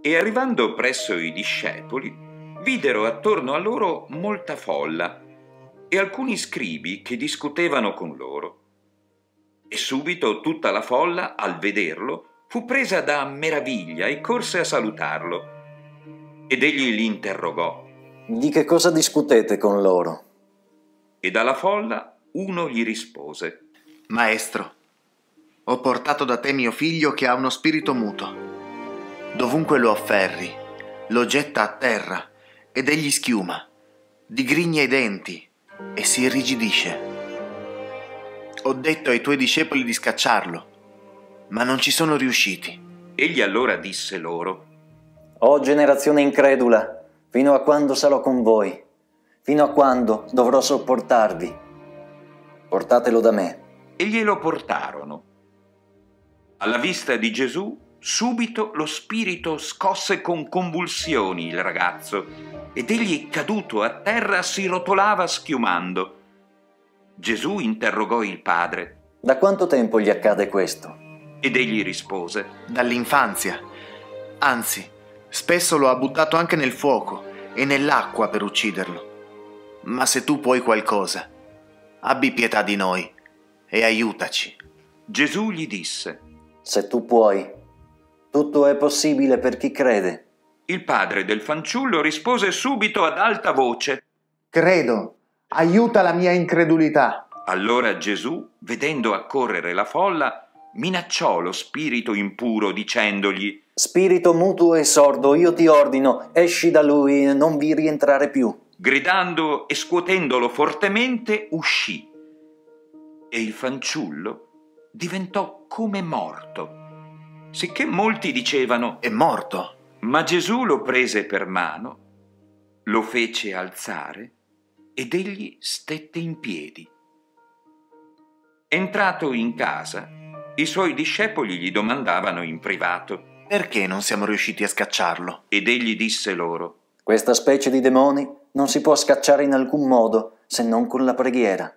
E arrivando presso i discepoli, videro attorno a loro molta folla e alcuni scribi che discutevano con loro. E subito tutta la folla, al vederlo, fu presa da meraviglia e corse a salutarlo. Ed egli li interrogò: di che cosa discutete con loro? E dalla folla uno gli rispose: Maestro, ho portato da te mio figlio che ha uno spirito muto. Dovunque lo afferri, lo getta a terra ed egli schiuma, digrigna i denti e si irrigidisce. Ho detto ai tuoi discepoli di scacciarlo, ma non ci sono riusciti. Egli allora disse loro: O generazione incredula, fino a quando sarò con voi? Fino a quando dovrò sopportarvi? Portatelo da me. E glielo portarono. Alla vista di Gesù, subito lo spirito scosse con convulsioni il ragazzo, ed egli, caduto a terra, si rotolava schiumando. Gesù interrogò il padre: Da quanto tempo gli accade questo? Ed egli rispose: Dall'infanzia. Anzi, spesso lo ha buttato anche nel fuoco e nell'acqua per ucciderlo. Ma se tu puoi qualcosa, abbi pietà di noi e aiutaci. Gesù gli disse: Se tu puoi, tutto è possibile per chi crede. Il padre del fanciullo rispose subito ad alta voce: Credo, aiuta la mia incredulità. Allora Gesù, vedendo accorrere la folla, minacciò lo spirito impuro dicendogli: Spirito muto e sordo, io ti ordino, esci da lui e non vi rientrare più. Gridando e scuotendolo fortemente, uscì. E il fanciullo diventò come morto, sicché molti dicevano: È morto. Ma Gesù lo prese per mano, lo fece alzare ed egli stette in piedi. Entrato in casa, i suoi discepoli gli domandavano in privato: Perché non siamo riusciti a scacciarlo? Ed egli disse loro: Questa specie di demoni non si può scacciare in alcun modo se non con la preghiera.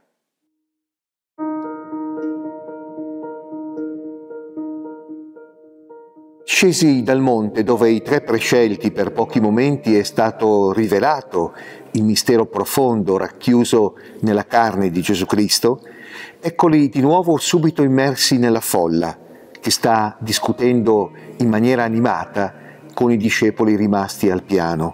Scesi dal monte dove i tre prescelti per pochi momenti è stato rivelato il mistero profondo racchiuso nella carne di Gesù Cristo, eccoli di nuovo subito immersi nella folla che sta discutendo in maniera animata con i discepoli rimasti al piano.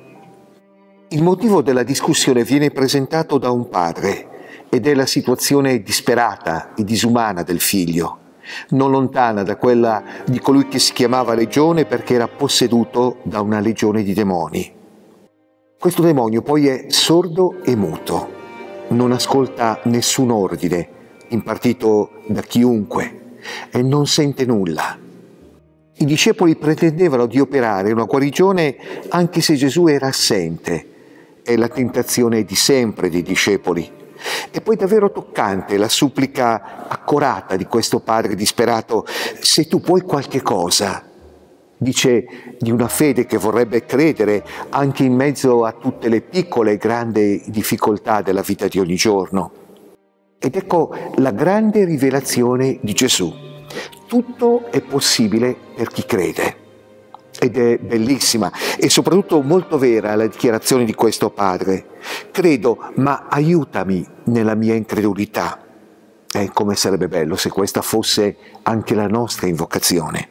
Il motivo della discussione viene presentato da un padre ed è la situazione disperata e disumana del figlio, non lontana da quella di colui che si chiamava Legione perché era posseduto da una legione di demoni. Questo demonio poi è sordo e muto, non ascolta nessun ordine impartito da chiunque e non sente nulla. I discepoli pretendevano di operare una guarigione anche se Gesù era assente. È la tentazione di sempre dei discepoli. E poi davvero toccante la supplica accorata di questo padre disperato: se tu puoi qualche cosa. Dice di una fede che vorrebbe credere anche in mezzo a tutte le piccole e grandi difficoltà della vita di ogni giorno. Ed ecco la grande rivelazione di Gesù: tutto è possibile per chi crede. Ed è bellissima e soprattutto molto vera la dichiarazione di questo padre. Credo, ma aiutami nella mia incredulità. Come sarebbe bello se questa fosse anche la nostra invocazione.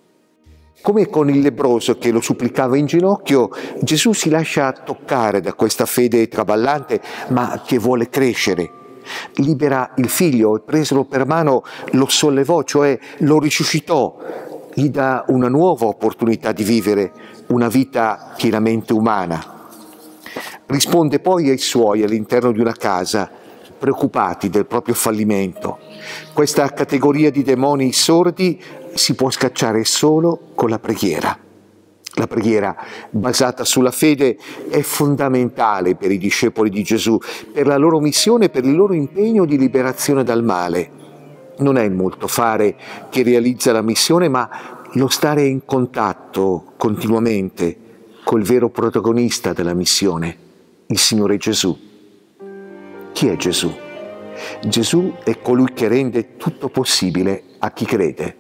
Come con il lebbroso che lo supplicava in ginocchio, Gesù si lascia toccare da questa fede traballante, ma che vuole crescere. Libera il figlio e presolo per mano lo sollevò, cioè lo risuscitò. Gli dà una nuova opportunità di vivere una vita pienamente umana. Risponde poi ai suoi all'interno di una casa, preoccupati del proprio fallimento. Questa categoria di demoni sordi si può scacciare solo con la preghiera. La preghiera basata sulla fede è fondamentale per i discepoli di Gesù, per la loro missione, per il loro impegno di liberazione dal male. Non è il molto fare che realizza la missione, ma lo stare in contatto continuamente col vero protagonista della missione, il Signore Gesù. Chi è Gesù? Gesù è colui che rende tutto possibile a chi crede.